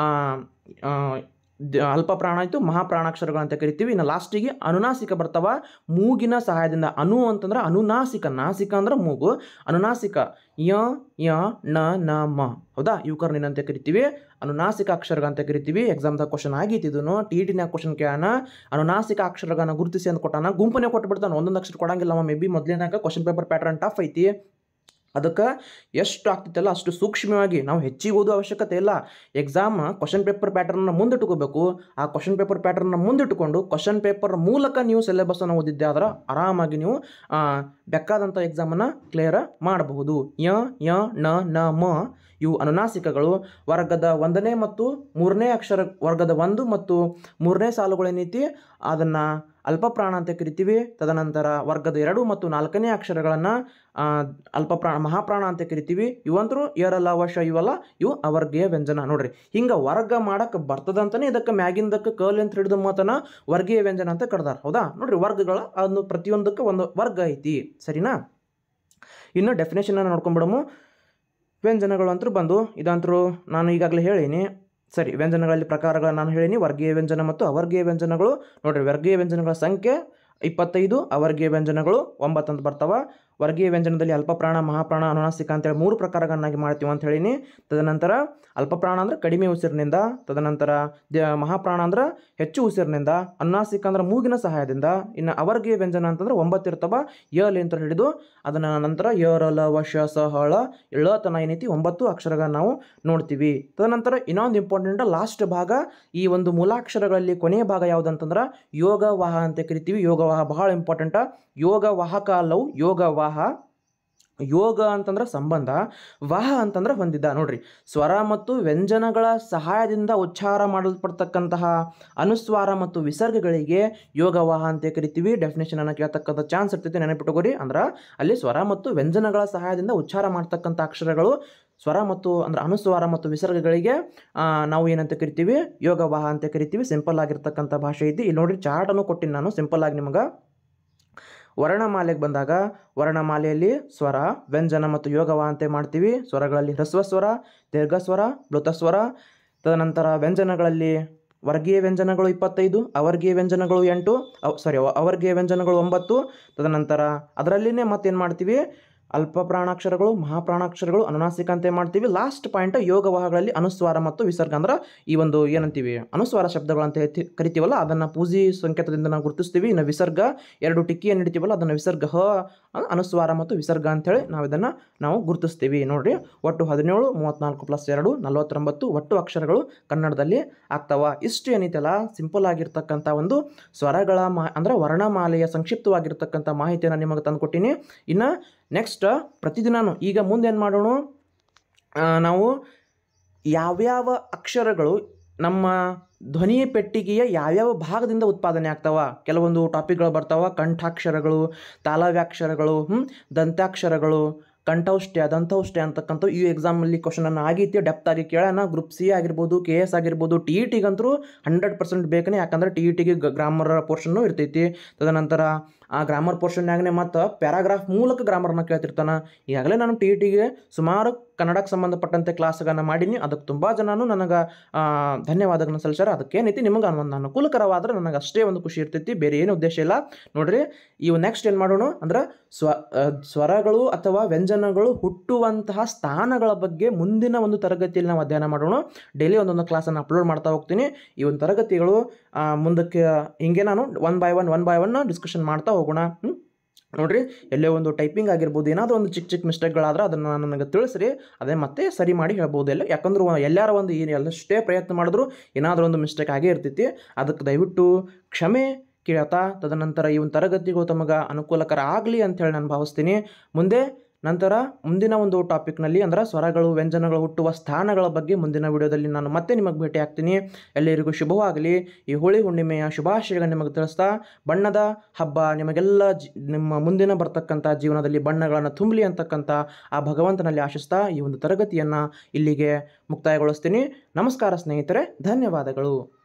ಅಲ್ಪ ಪ್ರಾಣ ಆಯಿತು, ಮಹಾಪ್ರಾಣಾಕ್ಷರಗಳಂತ ಕರಿತೀವಿ. ಇನ್ನು ಲಾಸ್ಟಿಗೆ ಅನುನಾಸಿಕ ಬರ್ತಾವ ಮೂಗಿನ ಸಹಾಯದಿಂದ. ಅನು ಅಂತಂದ್ರೆ ಅನುನಾಸಿಕ, ನಾಸಿಕ ಅಂದ್ರೆ ಮೂಗು, ಅನುನಾಸಿಕ ಯ ಯ ನ ನ ಮ, ಹೌದಾ, ಇವುಕರನ್ನ ಏನಂತ ಕರಿತೀವಿ, ಅನುನಾಸಿಕ ಅಕ್ಷರಗಳಂತ ಕರಿತೀವಿ. ಎಕ್ಸಾಮ್ದಾಗ ಕ್ವಶನ್ ಆಗೈತಿ ಇದನ್ನು. TET ಕ್ವಶನ್ ಕೇಳೋಣ. ಅನುನಾಸಿಕ ಅಕ್ಷರಗಳನ್ನ ಗುರುತಿಸಿ ಅಂತ ಕೊಟ್ಟಾನ. ಗುಂಪನೇ ಕೊಟ್ಬಿಡ್ತಾನೆ, ಒಂದೊಂದು ಅಕ್ಷರ ಕೊಡಂಗಿಲ್ಲ. ಮೇ ಬಿ ಮೊದಲಿನಾಗ ಕ್ವಶನ್ ಪೇಪರ್ ಪ್ಯಾಟರ್ನ್ ಟಫ್ ಐತಿ. ಅದಕ್ಕೆ ಎಷ್ಟು ಆಗ್ತಿತ್ತಲ್ಲ ಅಷ್ಟು ಸೂಕ್ಷ್ಮವಾಗಿ ನಾವು ಹೆಚ್ಚಿಗೆ ಓದೋ ಅವಶ್ಯಕತೆ ಇಲ್ಲ. ಎಕ್ಸಾಮ್ ಕ್ವಶನ್ ಪೇಪರ್ ಪ್ಯಾಟರ್ನ ಮುಂದಿಟ್ಕೋಬೇಕು. ಆ ಕ್ವಶನ್ ಪೇಪರ್ ಪ್ಯಾಟರ್ನ ಮುಂದಿಟ್ಟುಕೊಂಡು ಕ್ವಶನ್ ಪೇಪರ್ ಮೂಲಕ ನೀವು ಸಿಲೆಬಸ್ಸನ್ನು ಓದಿದ್ದೆ ಆದ್ರೆ ಆರಾಮಾಗಿ ನೀವು ಬೇಕಾದಂಥ ಎಕ್ಸಾಮನ್ನು ಕ್ಲಿಯರ್ ಮಾಡಬಹುದು. ಯ ಯ ನ ನ ಮ ಇವು ಅನುನಾಸಿಕಗಳು. ವರ್ಗದ 1ನೇ ಮತ್ತು 3ನೇ ಅಕ್ಷರ, ವರ್ಗದ 1 ಮತ್ತು 3ನೇ ಸಾಲುಗಳೇನೈತಿ ಅದನ್ನು ಅಲ್ಪ ಪ್ರಾಣ ಅಂತ ಕರಿತೀವಿ. ತದನಂತರ ವರ್ಗದ 2 ಮತ್ತು 4ನೇ ಅಕ್ಷರಗಳನ್ನು ಮಹಾಪ್ರಾಣ ಅಂತ ಕರಿತೀವಿ. ಇವಂತರೂ ಏರಲ್ಲ ಅವಶ್ಯ, ಇವಲ್ಲ, ಇವು ಅವರ್ಗೀಯ ವ್ಯಂಜನ. ನೋಡ್ರಿ, ಹಿಂಗೆ ವರ್ಗ ಮಾಡಕ್ಕೆ ಬರ್ತದಂತಾನೆ ಇದಕ್ಕೆ ಮ್ಯಾಗಿಂದಕ್ಕೆ ಕಲ್ ಅಂತ ಹಿಡಿದು ಮಾತನ ವರ್ಗೀಯ ವ್ಯಂಜನ ಅಂತ ಕರೆದಾರ. ಹೌದಾ, ನೋಡ್ರಿ, ವರ್ಗಗಳ ಅದನ್ನು ಪ್ರತಿಯೊಂದಕ್ಕೆ ಒಂದು ವರ್ಗ ಐತಿ. ಸರಿನಾ? ಇನ್ನು ಡೆಫಿನೇಷನ್ನ ನೋಡ್ಕೊಂಡ್ಬಿಡಮು. ವ್ಯಂಜನಗಳು ಅಂತರೂ ಬಂದು ಇದಂತರೂ ನಾನು ಈಗಾಗಲೇ ಹೇಳೀನಿ. ಸರಿ, ವ್ಯಂಜನಗಳಲ್ಲಿ ಪ್ರಕಾರಗಳು ನಾನು ಹೇಳೀನಿ, ವರ್ಗೀಯ ವ್ಯಂಜನ ಮತ್ತು ಅವರ್ಗೀಯ ವ್ಯಂಜನಗಳು. ನೋಡ್ರಿ, ವರ್ಗೀಯ ವ್ಯಂಜನಗಳ ಸಂಖ್ಯೆ 25, ಅವರ್ಗೀಯ ವ್ಯಂಜನಗಳು 9 ಅಂತ ಬರ್ತಾವ. ವರ್ಗೀಯ ವ್ಯಂಜನದಲ್ಲಿ ಅಲ್ಪ ಪ್ರಾಣ, ಮಹಾಪ್ರಾಣ, ಅನುನಾಸಿಕ ಅಂತೇಳಿ 3 ಪ್ರಕಾರಗಳನ್ನಾಗಿ ಮಾಡ್ತೀವಿ ಅಂತ ಹೇಳೀನಿ. ತದನಂತರ ಅಲ್ಪ ಪ್ರಾಣ ಅಂದ್ರೆ ಕಡಿಮೆ ಉಸಿರಿನಿಂದ, ತದನಂತರ ಮಹಾಪ್ರಾಣ ಅಂದ್ರೆ ಹೆಚ್ಚು ಉಸಿರಿನಿಂದ, ಅನುನಾಸಿಕ ಅಂದ್ರೆ ಮೂಗಿನ ಸಹಾಯದಿಂದ. ಇನ್ನು ಅವರ್ಗೀಯ ವ್ಯಂಜನ ಅಂತಂದ್ರೆ 9 ಇರ್ತವ, ಯ ಅಂತ ಹಿಡಿದು ಅದನ್ನ ನಂತರ ಯ ರ ಲ ವ ಶ ಸ ಹ ಳ ಳ ತನ ಏನೈತಿ 9 ಅಕ್ಷರಗಳನ್ನ ನಾವು ನೋಡ್ತೀವಿ. ತದನಂತರ ಇನ್ನೊಂದು ಇಂಪಾರ್ಟೆಂಟ್ ಲಾಸ್ಟ್ ಭಾಗ, ಈ ಒಂದು ಮೂಲಾಕ್ಷರಗಳಲ್ಲಿ ಕೊನೆಯ ಭಾಗ ಯಾವುದಂತಂದ್ರೆ ಯೋಗವಾಹ ಅಂತ ಕರಿತೀವಿ. ಯೋಗವಾಹ ಬಹಳ ಇಂಪಾರ್ಟೆಂಟ್. ಯೋಗವಾಹಕ ಅಲ್ಲವು, ಯೋಗವಾಹ. ಯೋಗ ಅಂತಂದ್ರೆ ಸಂಬಂಧ, ವಹ ಅಂತಂದ್ರೆ ಹೊಂದಿದ. ನೋಡ್ರಿ, ಸ್ವರ ಮತ್ತು ವ್ಯಂಜನಗಳ ಸಹಾಯದಿಂದ ಉಚ್ಚಾರ ಮಾಡಲ್ಪಡ್ತಕ್ಕಂತಹ ಅನುಸ್ವಾರ ಮತ್ತು ವಿಸರ್ಗಗಳಿಗೆ ಯೋಗವಾಹ ಅಂತ ಕರಿತೀವಿ. ಡೆಫಿನೇಷನ್ ಅನ್ನು ಕೇಳ್ತಕ್ಕಂಥ ಚಾನ್ಸ್ ಇರ್ತೈತಿ, ನೆನಪಿಟ್ಟುಕೋರಿ. ಅಂದ್ರೆ ಅಲ್ಲಿ ಸ್ವರ ಮತ್ತು ವ್ಯಂಜನಗಳ ಸಹಾಯದಿಂದ ಉಚ್ಚಾರ ಮಾಡ್ತಕ್ಕಂಥ ಅಕ್ಷರಗಳು ಸ್ವರ ಮತ್ತು ಅಂದ್ರೆ ಅನುಸ್ವಾರ ಮತ್ತು ವಿಸರ್ಗಗಳಿಗೆ ನಾವು ಏನಂತ ಕರಿತೀವಿ, ಯೋಗವಾಹ ಅಂತ ಕರಿತೀವಿ. ಸಿಂಪಲ್ ಆಗಿರ್ತಕ್ಕಂಥ ಭಾಷೆ ಐತಿ. ಇಲ್ಲಿ ನೋಡ್ರಿ, ಚಾರ್ಟನ್ನು ಕೊಟ್ಟಿನಿ ನಾನು ಸಿಂಪಲ್ ಆಗಿ ನಿಮಗೆ. ವರ್ಣಮಾಲೆಗೆ ಬಂದಾಗ ವರ್ಣಮಾಲೆಯಲ್ಲಿ ಸ್ವರ, ವ್ಯಂಜನ ಮತ್ತು ಯೋಗವಾಹ ಅಂತ ಮಾಡ್ತೀವಿ. ಸ್ವರಗಳಲ್ಲಿ ಹ್ರಸ್ವ ಸ್ವರ, ದೀರ್ಘಸ್ವರ, ಪ್ಲುತಸ್ವರ. ತದನಂತರ ವ್ಯಂಜನಗಳಲ್ಲಿ ವರ್ಗೀಯ ವ್ಯಂಜನಗಳು 25, ಅವರ್ಗೀಯ ವ್ಯಂಜನಗಳು 8, ಅವರ್ಗೀಯ ವ್ಯಂಜನಗಳು 9. ತದನಂತರ ಅದರಲ್ಲಿನೇ ಮತ್ತೇನು ಮಾಡ್ತೀವಿ, ಅಲ್ಪ ಪ್ರಾಣಾಕ್ಷರಗಳು, ಮಹಾಪ್ರಾಣಾಕ್ಷರಗಳು, ಅನುನಾಸಿಕ ಅಂತ ಮಾಡ್ತೀವಿ. ಲಾಸ್ಟ್ ಪಾಯಿಂಟ್ ಯೋಗವಾಹಗಳಲ್ಲಿ ಅನುಸ್ವಾರ ಮತ್ತು ವಿಸರ್ಗ. ಅಂದ್ರೆ ಈ ಒಂದು ಏನಂತೀವಿ, ಅನುಸ್ವಾರ ಶಬ್ದಗಳು ಅಂತ ಕರಿತೀವಲ್ಲ, ಅದನ್ನು ಪೂಜಿ ಸಂಕೇತದಿಂದ ನಾವು ಗುರುತಿಸ್ತೀವಿ. ಇನ್ನು ವಿಸರ್ಗ 2 ಟಿಕ್ಕಿಯನ್ನು ಇಡ್ತೀವಲ್ಲ, ಅದನ್ನು ವಿಸರ್ಗ, ಅನುಸ್ವಾರ ಮತ್ತು ವಿಸರ್ಗ ಅಂಥೇಳಿ ನಾವು ಗುರುತಿಸ್ತೀವಿ. ನೋಡ್ರಿ, ಒಟ್ಟು 17, 34 + 2 49 ಒಟ್ಟು ಅಕ್ಷರಗಳು ಕನ್ನಡದಲ್ಲಿ ಆಗ್ತಾವ. ಇಷ್ಟು ಏನೈತಲ್ಲ, ಸಿಂಪಲ್ ಆಗಿರ್ತಕ್ಕಂಥ ಒಂದು ಸ್ವರಗಳ ಅಂದ್ರೆ ವರ್ಣಮಾಲೆಯ ಸಂಕ್ಷಿಪ್ತವಾಗಿರ್ತಕ್ಕಂಥ ಮಾಹಿತಿಯನ್ನು ನಿಮಗೆ ತಂದುಕೊಟ್ಟಿನಿ. ಇನ್ನು ನೆಕ್ಸ್ಟ್ ಪ್ರತಿದಿನಾನು ಈಗ ಮುಂದೆ ಏನು ಮಾಡೋಣ, ನಾವು ಯಾವ್ಯಾವ ಅಕ್ಷರಗಳು ನಮ್ಮ ಧ್ವನಿ ಪೆಟ್ಟಿಗೆಯ ಯಾವ್ಯಾವ ಭಾಗದಿಂದ ಉತ್ಪಾದನೆ ಆಗ್ತಾವ, ಕೆಲವೊಂದು ಟಾಪಿಕ್ಗಳು ಬರ್ತಾವ. ಕಂಠಾಕ್ಷರಗಳು, ತಾಲವ್ಯಾಕ್ಷರಗಳು, ದಂತಾಕ್ಷರಗಳು, ಕಂಠೌಷ್ಟ್ಯ, ದಂತೌಷ್ಟ್ಯ ಅಂತಕ್ಕಂಥ ಈ ಎಕ್ಸಾಮಲ್ಲಿ ಕ್ವಶನನ್ನು ಆಗೈತಿ. ಡೆಪ್ತ್ ಆಗಿ ಕೇಳೋಣ. ಗ್ರೂಪ್ ಸಿ ಆಗಿರ್ಬೋದು, KS ಆಗಿರ್ಬೋದು, TET ಗಂತರೂ 100% ಬೇಕೇ. ಯಾಕಂದ್ರೆ TET ಗೆ ಗ್ರಾಮರ್ ಪೋರ್ಷನ್ನು ಇರ್ತೈತಿ. ತದನಂತರ ಆ ಗ್ರಾಮರ್ ಪೋರ್ಷನ್ನಾಗನೇ ಮತ್ತು ಪ್ಯಾರಾಗ್ರಾಫ್ ಮೂಲಕ ಗ್ರಾಮರ್ನ ಕೇಳ್ತಿರ್ತಾನೆ. ಈಗಾಗಲೇ ನಾನು TET ಗೆ ಸುಮಾರು ಕನ್ನಡಕ್ಕೆ ಸಂಬಂಧಪಟ್ಟಂತೆ ಕ್ಲಾಸ್ಗಳನ್ನು ಮಾಡೀನಿ. ಅದಕ್ಕೆ ತುಂಬ ಜನನು ನನಗೆ ಧನ್ಯವಾದಗಳನ್ನು ಸಲ್ಲಿಸ್ಯಾರ. ಅದಕ್ಕೇನೈತಿ, ನಿಮಗೆ ಒಂದು ಅನುಕೂಲಕರವಾದ್ರೆ ನನಗೆ ಅಷ್ಟೇ ಒಂದು ಖುಷಿ ಇರ್ತೈತಿ, ಬೇರೆ ಏನು ಉದ್ದೇಶ ಇಲ್ಲ. ನೋಡ್ರಿ, ಇವು ನೆಕ್ಸ್ಟ್ ಏನು ಮಾಡೋಣ ಅಂದ್ರೆ ಸ್ವರಗಳು ಅಥವಾ ವ್ಯಂಜನಗಳು ಹುಟ್ಟುವಂತಹ ಸ್ಥಾನಗಳ ಬಗ್ಗೆ ಮುಂದಿನ ಒಂದು ತರಗತಿಯಲ್ಲಿ ನಾವು ಅಧ್ಯಯನ ಮಾಡೋಣ. ಡೈಲಿ ಒಂದೊಂದು ಕ್ಲಾಸನ್ನು ಅಪ್ಲೋಡ್ ಮಾಡ್ತಾ ಹೋಗ್ತೀನಿ. ಈ ಒಂದು ತರಗತಿಗಳು ಮುಂದಕ್ಕೆ ಹಿಂಗೆ ನಾನು ಒನ್ ಬೈ ಒನ್ ಡಿಸ್ಕಷನ್ ಮಾಡ್ತಾ ಹೋಗೋಣ. ನೋಡ್ರಿ, ಎಲ್ಲೇ ಒಂದು ಟೈಪಿಂಗ್ ಆಗಿರ್ಬೋದು, ಏನಾದರೂ ಒಂದು ಚಿಕ್ಕ ಮಿಸ್ಟೇಕ್ಗಳಾದ್ರೆ ಅದನ್ನು ನನಗೆ ತಿಳಿಸ್ರಿ, ಅದೇ ಮತ್ತೆ ಸರಿ ಮಾಡಿ ಹೇಳ್ಬೋದು. ಯಾಕಂದ್ರೆ ಎಲ್ಲಾರ ಒಂದು ಎಷ್ಟೇ ಪ್ರಯತ್ನ ಮಾಡಿದ್ರು ಏನಾದರೂ ಒಂದು ಮಿಸ್ಟೇಕ್ ಆಗೇ ಇರ್ತೈತಿ. ಅದಕ್ಕೆ ದಯವಿಟ್ಟು ಕ್ಷಮೆ ಕೇಳ್ತಾ, ತದನಂತರ ಈ ಒಂದು ತರಗತಿಗಳು ತಮಗೆ ಅನುಕೂಲಕರ ಆಗಲಿ ಅಂಥೇಳಿ ನಾನು ಭಾವಿಸ್ತೀನಿ. ಮುಂದಿನ ಒಂದು ಟಾಪಿಕ್ನಲ್ಲಿ ಅಂದ್ರೆ ಸ್ವರಗಳು, ವ್ಯಂಜನಗಳು ಹುಟ್ಟುವ ಸ್ಥಾನಗಳ ಬಗ್ಗೆ ಮುಂದಿನ ವಿಡಿಯೋದಲ್ಲಿ ನಾನು ಮತ್ತೆ ನಿಮಗೆ ಭೇಟಿ ಆಗ್ತೀನಿ. ಎಲ್ಲರಿಗೂ ಶುಭವಾಗಲಿ. ಈ ಹೋಳಿ ಹುಣ್ಣಿಮೆಯ ಶುಭಾಶಯಗಳನ್ನು ನಿಮಗೆ ತಿಳಿಸ್ತಾ, ಬಣ್ಣದ ಹಬ್ಬ ನಿಮಗೆಲ್ಲ ನಿಮ್ಮ ಮುಂದಿನ ಬರ್ತಕ್ಕಂಥ ಜೀವನದಲ್ಲಿ ಬಣ್ಣಗಳನ್ನು ತುಂಬಲಿ ಅಂತಕ್ಕಂಥ ಆ ಭಗವಂತನಲ್ಲಿ ಆಶಿಸ್ತಾ ಈ ಒಂದು ತರಗತಿಯನ್ನು ಇಲ್ಲಿಗೆ ಮುಕ್ತಾಯಗೊಳಿಸ್ತೀನಿ. ನಮಸ್ಕಾರ ಸ್ನೇಹಿತರೆ, ಧನ್ಯವಾದಗಳು.